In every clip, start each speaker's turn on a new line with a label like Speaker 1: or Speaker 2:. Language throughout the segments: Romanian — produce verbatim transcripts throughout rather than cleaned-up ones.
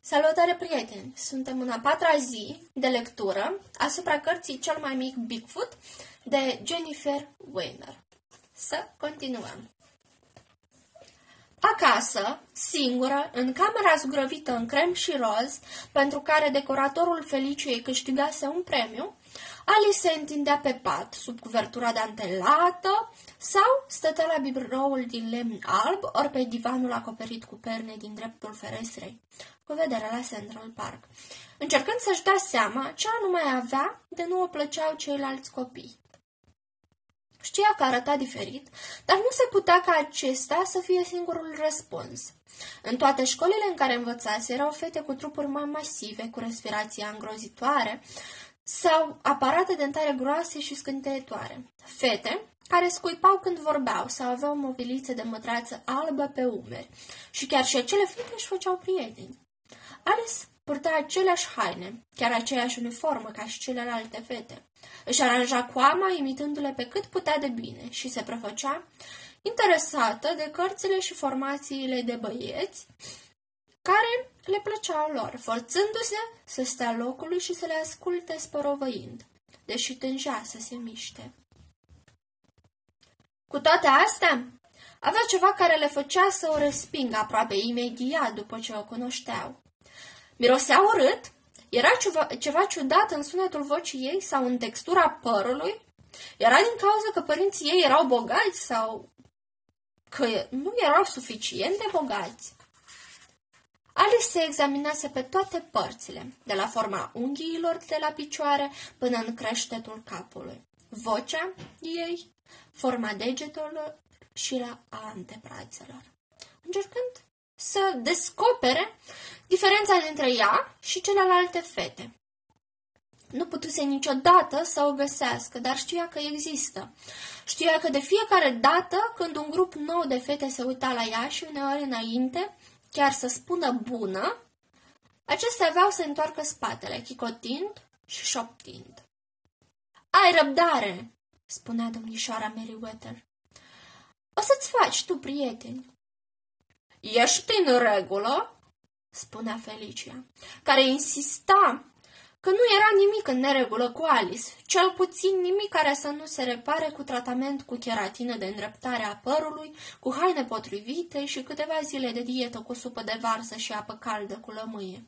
Speaker 1: Salutare, prieteni! Suntem în a patra zi de lectură asupra cărții Cel mai mic Bigfoot de Jennifer Weiner. Să continuăm. Acasă, singură, în camera zugrăvită în crem și roz, pentru care decoratorul Feliciei câștigase un premiu, Alice se întindea pe pat, sub cuvertura dantelată, sau stătea la biroul din lemn alb, ori pe divanul acoperit cu perne din dreptul ferestrei, cu vedere la Central Park, încercând să-și dea seama ce anume avea de nu o plăceau ceilalți copii. Știa că arăta diferit, dar nu se putea ca acesta să fie singurul răspuns. În toate școlile în care învățase erau fete cu trupuri mai masive, cu respirație îngrozitoare, sau aparate dentare groase și scânteietoare. Fete care scuipau când vorbeau sau aveau movilițe de mătrață albă pe umeri. Și chiar și acele fete își făceau prieteni. Alice purta aceleași haine, chiar aceeași uniformă ca și celelalte fete. Își aranja coama imitându-le pe cât putea de bine și se prefăcea interesată de cărțile și formațiile de băieți care le plăceau lor, forțându-se să stea locului și să le asculte sporovăind, deși tângea să se miște. Cu toate astea, avea ceva care le făcea să o respingă aproape imediat după ce o cunoșteau. Mirosea urât, era ceva, ceva ciudat în sunetul vocii ei sau în textura părului, era din cauza că părinții ei erau bogați sau că nu erau suficient de bogați. Alice se examinase pe toate părțile, de la forma unghiilor de la picioare până în creștetul capului, vocea ei, forma degetelor și la antebrațelor, încercând să descopere diferența dintre ea și celelalte fete. Nu putuse niciodată să o găsească, dar știa că există. Știa că de fiecare dată când un grup nou de fete se uita la ea și uneori înainte, chiar să spună bună, acestea aveau să întoarcă spatele, chicotind și șoptind. Ai răbdare, spunea domnișoara Merriweather. O să-ți faci tu prieteni. Ești în regulă, spunea Felicia, care insista că nu era nimic în neregulă cu Alice, cel puțin nimic care să nu se repare cu tratament cu cheratină de îndreptare a părului, cu haine potrivite și câteva zile de dietă cu supă de varză și apă caldă cu lămâie.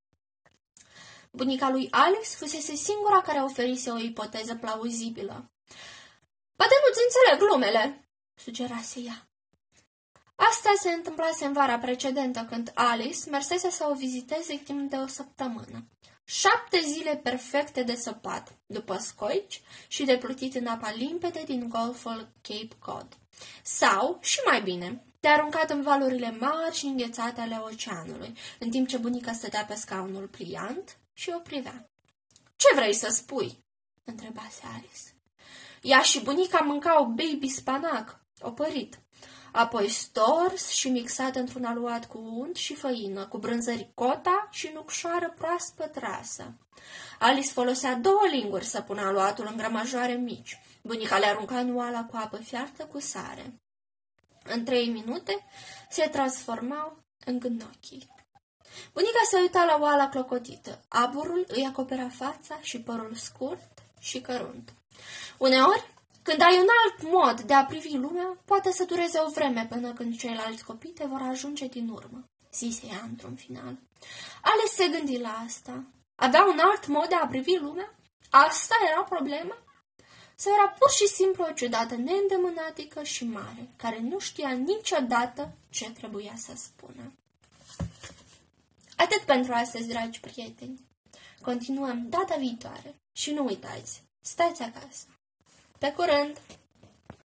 Speaker 1: Bunica lui Alice fusese singura care oferise o ipoteză plauzibilă. Poate nu-ți înțeleg glumele, sugerase ea. Asta se întâmplase în vara precedentă, când Alice mersese să o viziteze timp de o săptămână. Șapte zile perfecte de săpat, după scoici și de plutit în apa limpede din golful Cape Cod. Sau, și mai bine, de aruncat în valurile mari și înghețate ale oceanului, în timp ce bunica stătea pe scaunul pliant și o privea. Ce vrei să spui?" întrebase Alice. Ea și bunica mâncau baby spanac, opărit, apoi stors și mixat într-un aluat cu unt și făină, cu brânză ricota și nucșoară proaspăt rasă. Alice folosea două linguri să pună aluatul în grămăjoare mici. Bunica le arunca în oala cu apă fiartă cu sare. În trei minute se transformau în gnochii. Bunica se uita la oala clocotită. Aburul îi acopera fața și părul scurt și cărunt. Uneori, când ai un alt mod de a privi lumea, poate să dureze o vreme până când ceilalți copii te vor ajunge din urmă, zise ea într-un final. Alice se gândi la asta. Avea un alt mod de a privi lumea? Asta era problema? Sau era pur și simplu o ciudată neîndemânatică și mare, care nu știa niciodată ce trebuia să spună? Atât pentru astăzi, dragi prieteni. Continuăm data viitoare și nu uitați, stați acasă. Pe curând!